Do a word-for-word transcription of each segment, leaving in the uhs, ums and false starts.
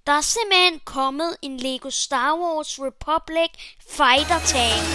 Der er simpelthen kommet en Lego Star Wars Republic Fighter Tank.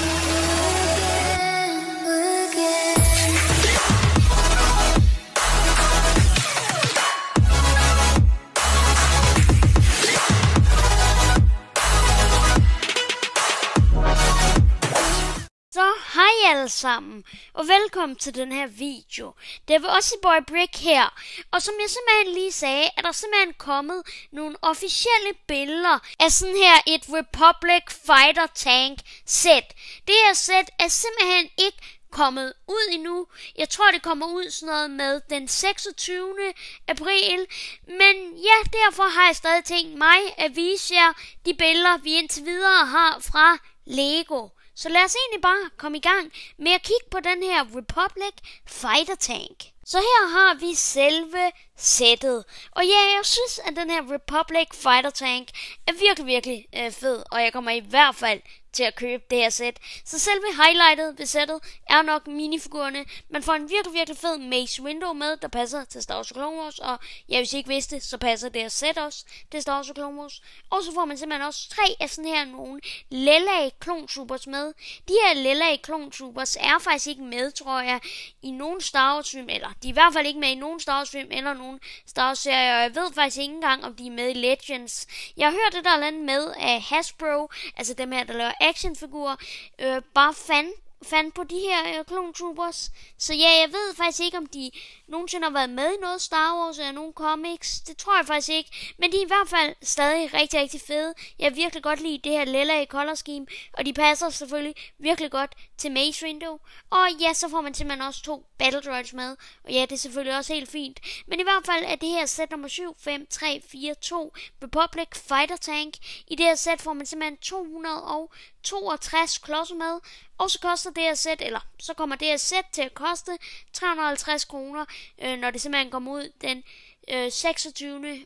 Så hej alle sammen, og velkommen til den her video. Det er også Boy Brick her, og som jeg simpelthen lige sagde, er der simpelthen kommet nogle officielle billeder af sådan her et Republic Fighter Tank sæt. Det her sæt er simpelthen ikke kommet ud endnu. Jeg tror det kommer ud sådan noget med den seksogtyvende april. Men ja, derfor har jeg stadig tænkt mig at vise jer de billeder vi indtil videre har fra Lego. Så lad os egentlig bare komme i gang med at kigge på den her Republic Fighter Tank. Så her har vi selve sættet. Og ja, jeg synes, at den her Republic Fighter Tank er virkelig, virkelig øh, fed. Og jeg kommer i hvert fald til at købe det her sæt. Så selve highlightet ved sættet er nok minifigurerne. Man får en virkelig, virkelig fed Mace Windu med, der passer til Star Wars Clone Wars. Og ja, hvis I ikke vidste, så passer det her sæt også til Star Wars Clone Wars. Og så får man simpelthen også tre af sådan her nogle lilla Clone Troopers med. De her lilla Clone Troopers er faktisk ikke med, tror jeg, i nogen Star Wars film. Eller de er i hvert fald ikke med i nogen Star Wars film eller nogen Star Wars serier. Og jeg ved faktisk ikke engang, om de er med i Legends. Jeg har hørt det der land med af Hasbro, altså dem her, der laver actionfigurer, øh, bare fandt fandt på de her øh, Clone Troopers. Så ja, jeg ved faktisk ikke, om de nogensinde har været med i noget Star Wars eller nogle comics. Det tror jeg faktisk ikke. Men de er i hvert fald stadig rigtig, rigtig fede. Jeg vil virkelig godt lide det her lilla color scheme. Og de passer selvfølgelig virkelig godt til Mace Windu. Og ja, så får man simpelthen også to Battle Droids med. Og ja, det er selvfølgelig også helt fint. Men i hvert fald er det her sæt nummer syv fem tre fire to Republic Fighter Tank. I det her sæt får man simpelthen to hundrede og toogtres klodser med. Og så koster det her sæt, eller så kommer det her sæt til at koste tre hundrede og halvtreds kroner, øh, når det simpelthen kommer ud den øh, seksogtyvende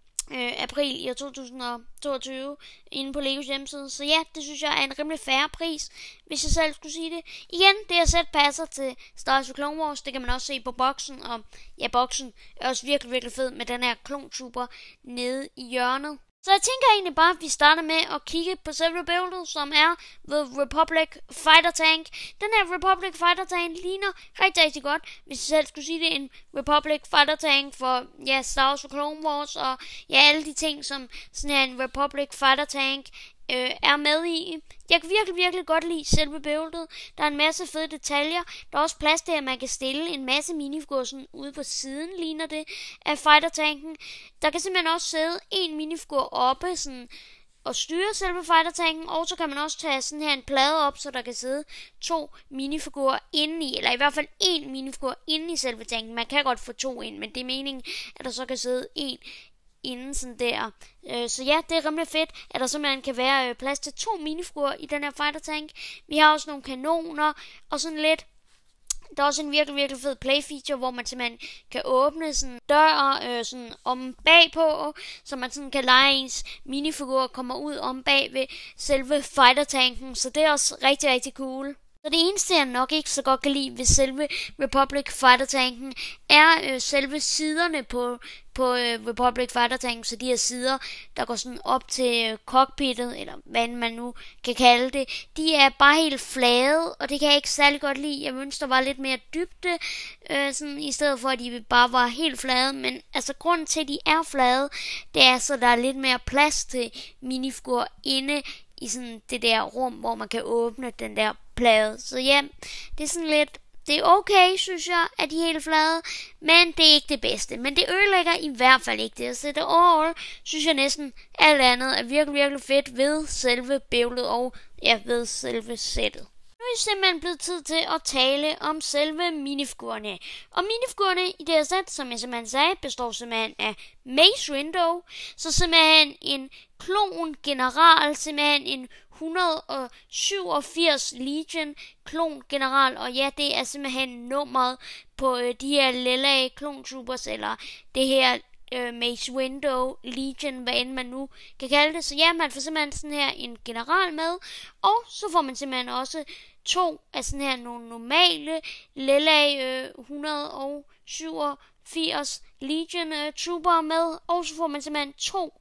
april i år to tusind og toogtyve inde på Legos hjemmeside. Så ja, det synes jeg er en rimelig fair pris, hvis jeg selv skulle sige det. Igen, det her sæt passer til Star Wars Clone Wars. Det kan man også se på boksen. Og ja, boksen er også virkelig, virkelig fed med den her Clone Trooper nede i hjørnet. Så jeg tænker egentlig bare, at vi starter med at kigge på selve buildet, som er The Republic Fighter Tank. Den her Republic Fighter Tank ligner rigtig, rigtig godt, hvis jeg selv skulle sige det, en Republic Fighter Tank for ja, Star Wars og Clone Wars, og ja, alle de ting, som sådan her en Republic Fighter Tank øh, er med i. Jeg kan virkelig, virkelig godt lide selve buildet. Der er en masse fede detaljer. Der er også plads til, at man kan stille en masse minifigurer sådan ude på siden, ligner det, af fighter-tanken. Der kan simpelthen også sidde en minifigur oppe sådan, og styre selve fighter-tanken. Og så kan man også tage sådan her en plade op, så der kan sidde to minifigurer inde i, eller i hvert fald en minifigur inde i selve tanken. Man kan godt få to ind, men det er meningen, at der så kan sidde en inden sådan der. Øh, så ja, det er rimelig fedt, at der simpelthen kan være øh, plads til to minifigurer i den her fighter tank. Vi har også nogle kanoner og sådan lidt. Der er også en virkelig, virkelig fed play feature, hvor man simpelthen kan åbne sådan døre øh, sådan om bagpå, så man sådan kan lege ens minifigurer kommer ud om bag ved selve fighter tanken. Så det er også rigtig, rigtig cool. Så det eneste, jeg nok ikke så godt kan lide ved selve Republic Fighter Tanken, er øh, selve siderne på, på øh, Republic Fighter Tanken. Så de her sider, der går sådan op til øh, cockpittet, eller hvad man nu kan kalde det, de er bare helt flade, og det kan jeg ikke særlig godt lide. Jeg ønsker, der var lidt mere dybde, øh, sådan, i stedet for, at de bare var helt flade. Men altså, grunden til, at de er flade, det er så, der er lidt mere plads til minifigurer inde i sådan det der rum, hvor man kan åbne den der plade. Så ja, det er sådan lidt, det er okay, synes jeg, at de er helt flade, men det er ikke det bedste. Men det ødelægger i hvert fald ikke det. Så det overall, synes jeg næsten alt andet er virkelig, virkelig fedt ved selve bævlet og ja, ved selve sættet. Nu er det simpelthen blevet tid til at tale om selve minifigurerne. Og minifigurerne i det her sæt, som jeg simpelthen sagde, består simpelthen af Mace Windu, så simpelthen en klon general, simpelthen en et hundrede og syvogfirs Legion klon general, og ja, det er simpelthen nummeret på øh, de her lilla Clone Troopers, eller det her øh, Mace Windu Legion, hvad end man nu kan kalde det. Så ja, man får simpelthen sådan her en general med, og så får man simpelthen også to af sådan her nogle normale lilla øh, et hundrede og syvogfirs Legion øh, Trooper med, og så får man simpelthen to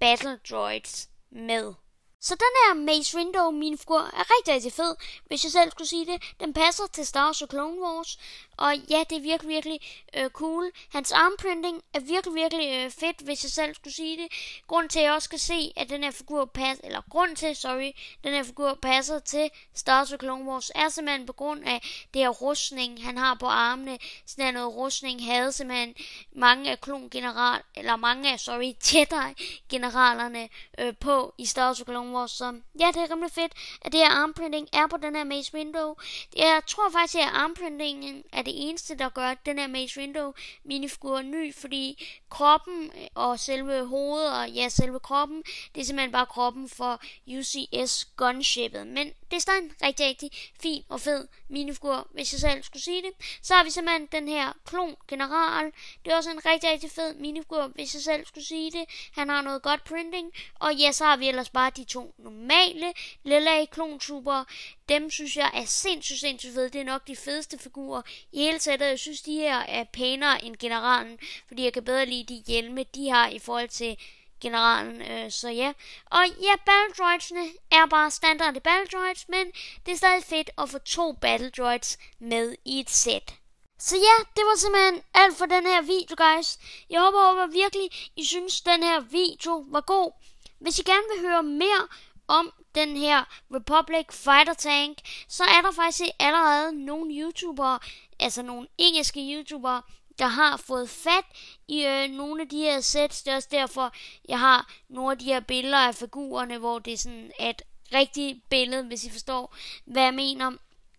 battle droids med. Så den her Mace Windu minifigur er rigtig, rigtig fed, hvis jeg selv skulle sige det. Den passer til Star Wars og Clone Wars, og ja, det er virkelig, virkelig øh, cool. Hans armprinting er virkelig, virkelig øh, fedt, hvis jeg selv skulle sige det. Grunden til, at jeg også skal se, at den her figur passer, eller grund til, sorry, den her figur passer til Star Wars og Clone Wars, er simpelthen på grund af det her rustning, han har på armene. Sådan her noget rustning havde simpelthen mange af klongeneral, eller mange af, sorry, Jedi-generalerne øh, på i Star Wars og Clone Wars. Så ja, det er rimelig fedt, at det her armprinting er på den her Mace Windu. Jeg tror faktisk, at armprintingen er det eneste, der gør den her Mace Windu minifigur ny, fordi kroppen og selve hovedet og ja, selve kroppen, det er simpelthen bare kroppen for U C S gunshipet. Men det er stadig en rigtig, rigtig fin og fed minifigur, hvis jeg selv skulle sige det. Så har vi simpelthen den her klon general. Det er også en rigtig, rigtig fed minifigur, hvis jeg selv skulle sige det. Han har noget godt printing. Og ja, så har vi ellers bare de to normale lilla klontrooper. Dem synes jeg er sindssygt, sindssygt fede. Det er nok de fedeste figurer i hele sættet. Jeg synes, de her er pænere end generalen, fordi jeg kan bedre lide de hjelme, de har i forhold til generalen, øh, så ja. Og ja, battle droidsene er bare standard battle droids, men det er stadig fedt at få to battle droids med i et sæt. Så ja, det var simpelthen alt for den her video, guys. Jeg håber, håber virkelig, I synes, den her video var god. Hvis I gerne vil høre mere om den her Republic Fighter Tank, så er der faktisk allerede nogle YouTubere, altså nogle engelske YouTubere, der har fået fat i øh, nogle af de her sets. Det er også derfor, jeg har nogle af de her billeder af figurerne, hvor det er sådan et rigtigt billede, hvis I forstår, hvad jeg mener.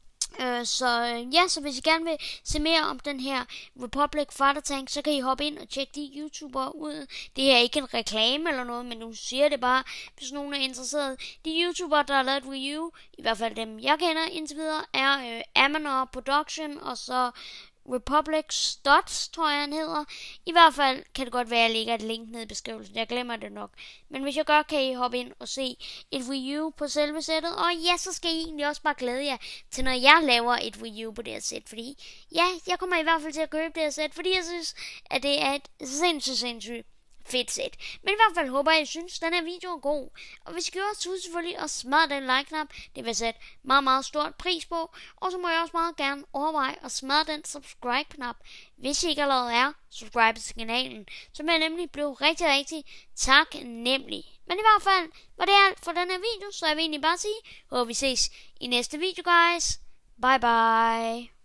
Øh, så øh, ja, så hvis I gerne vil se mere om den her Republic Fighter Tank, så kan I hoppe ind og tjekke de YouTubere ud. Det er ikke en reklame eller noget, men nu siger det bare, hvis nogen er interesseret. De YouTubere, der har lavet review, i hvert fald dem jeg kender indtil videre, er øh, Amanor Production og så Republic Studs, tror jeg han hedder. I hvert fald kan det godt være, at jeg lægger et link ned i beskrivelsen. Jeg glemmer det nok. Men hvis jeg gør, kan I hoppe ind og se et review på selve sættet. Og ja, så skal I egentlig også bare glæde jer til, når jeg laver et review på det her sæt. Fordi ja, jeg kommer i hvert fald til at købe det her sæt, fordi jeg synes, at det er et sindssygt, sindssygt fedt sæt. Men i hvert fald håber jeg, at I synes, at den her video er god. Og hvis I gjorde, så husk selvfølgelig at smadre den like-knap. Det vil jeg sætte meget, meget stort pris på. Og så må jeg også meget gerne overveje at smadre den subscribe-knap, hvis I ikke allerede er subscribet til kanalen. Så vil jeg nemlig blive rigtig, rigtig taknemmelig. Men i hvert fald var det alt for den her video, så jeg vil egentlig bare sige, håber vi ses i næste video, guys. Bye bye.